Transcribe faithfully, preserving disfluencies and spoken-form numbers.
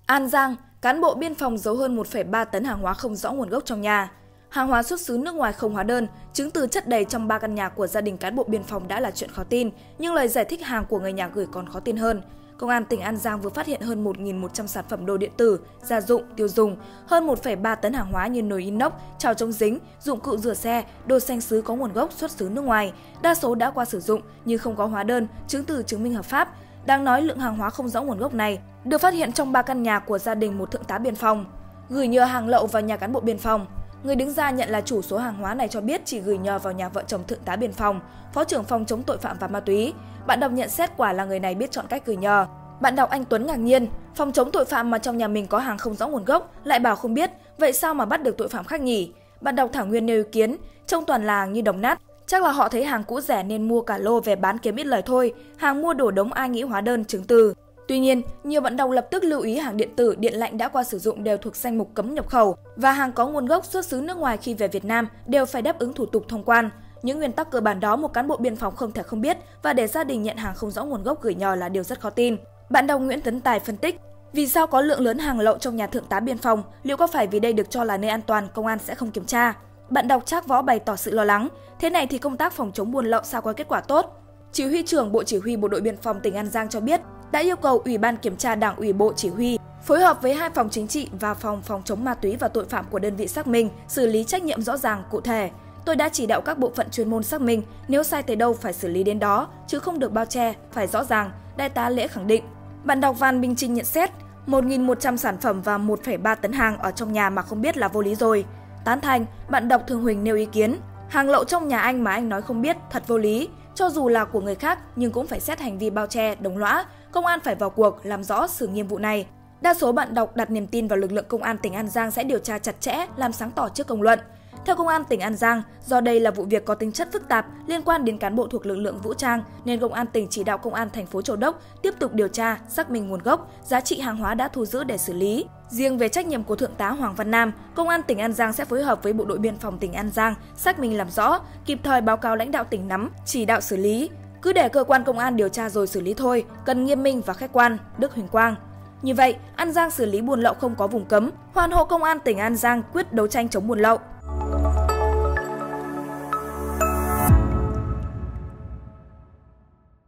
An Giang, cán bộ biên phòng giấu hơn một phẩy ba tấn hàng hóa không rõ nguồn gốc trong nhà. Hàng hóa xuất xứ nước ngoài không hóa đơn, chứng từ chất đầy trong ba căn nhà của gia đình cán bộ biên phòng đã là chuyện khó tin, nhưng lời giải thích hàng của người nhà gửi còn khó tin hơn. Công an tỉnh An Giang vừa phát hiện hơn một nghìn một trăm sản phẩm đồ điện tử, gia dụng, tiêu dùng, hơn một phẩy ba tấn hàng hóa như nồi inox, chảo chống dính, dụng cụ rửa xe, đồ xanh sứ có nguồn gốc xuất xứ nước ngoài. Đa số đã qua sử dụng nhưng không có hóa đơn, chứng từ chứng minh hợp pháp. Đáng nói lượng hàng hóa không rõ nguồn gốc này được phát hiện trong ba căn nhà của gia đình một thượng tá biên phòng, gửi nhờ hàng lậu vào nhà cán bộ biên phòng. Người đứng ra nhận là chủ số hàng hóa này cho biết chỉ gửi nhờ vào nhà vợ chồng thượng tá biên phòng, phó trưởng phòng chống tội phạm và ma túy. Bạn đọc nhận xét quả là người này biết chọn cách gửi nhờ. Bạn đọc Anh Tuấn ngạc nhiên, phòng chống tội phạm mà trong nhà mình có hàng không rõ nguồn gốc, lại bảo không biết, vậy sao mà bắt được tội phạm khác nhỉ? Bạn đọc Thảo Nguyên nêu ý kiến, trông toàn là hàng như đồng nát, chắc là họ thấy hàng cũ rẻ nên mua cả lô về bán kiếm ít lời thôi, hàng mua đổ đống ai nghĩ hóa đơn chứng từ. Tuy nhiên, nhiều bạn đọc lập tức lưu ý hàng điện tử, điện lạnh đã qua sử dụng đều thuộc danh mục cấm nhập khẩu và hàng có nguồn gốc xuất xứ nước ngoài khi về Việt Nam đều phải đáp ứng thủ tục thông quan. Những nguyên tắc cơ bản đó một cán bộ biên phòng không thể không biết và để gia đình nhận hàng không rõ nguồn gốc gửi nhờ là điều rất khó tin. Bạn đọc Nguyễn Tấn Tài phân tích, vì sao có lượng lớn hàng lậu trong nhà thượng tá biên phòng, liệu có phải vì đây được cho là nơi an toàn, công an sẽ không kiểm tra? Bạn đọc Trác Võ bày tỏ sự lo lắng, thế này thì công tác phòng chống buôn lậu sao có kết quả tốt? Chỉ huy trưởng Bộ Chỉ huy Bộ đội Biên phòng tỉnh An Giang cho biết, đã yêu cầu Ủy ban Kiểm tra Đảng ủy Bộ Chỉ huy phối hợp với hai phòng chính trị và phòng phòng chống ma túy và tội phạm của đơn vị xác minh, xử lý trách nhiệm rõ ràng, cụ thể. Tôi đã chỉ đạo các bộ phận chuyên môn xác minh, nếu sai tới đâu phải xử lý đến đó, chứ không được bao che, phải rõ ràng, Đại tá Lễ khẳng định. Bạn đọc Văn Minh Trinh nhận xét, một nghìn một trăm sản phẩm và một phẩy ba tấn hàng ở trong nhà mà không biết là vô lý rồi. Tán thành, bạn đọc Thương Huỳnh nêu ý kiến, hàng lậu trong nhà anh mà anh nói không biết, thật vô lý. Cho dù là của người khác nhưng cũng phải xét hành vi bao che, đồng lõa, công an phải vào cuộc làm rõ xử nghiêm vụ này. Đa số bạn đọc đặt niềm tin vào lực lượng công an tỉnh An Giang sẽ điều tra chặt chẽ, làm sáng tỏ trước công luận. Theo Công an tỉnh An Giang, do đây là vụ việc có tính chất phức tạp liên quan đến cán bộ thuộc lực lượng vũ trang nên Công an tỉnh chỉ đạo Công an thành phố Châu Đốc tiếp tục điều tra, xác minh nguồn gốc, giá trị hàng hóa đã thu giữ để xử lý. Riêng về trách nhiệm của Thượng tá Hoàng Văn Nam, Công an tỉnh An Giang sẽ phối hợp với Bộ đội Biên phòng tỉnh An Giang xác minh làm rõ, kịp thời báo cáo lãnh đạo tỉnh nắm, chỉ đạo xử lý. Cứ để cơ quan công an điều tra rồi xử lý thôi, cần nghiêm minh và khách quan. Đức Huỳnh Quang. Như vậy, An Giang xử lý buôn lậu không có vùng cấm, hoàn hộ Công an tỉnh An Giang quyết đấu tranh chống buôn lậu.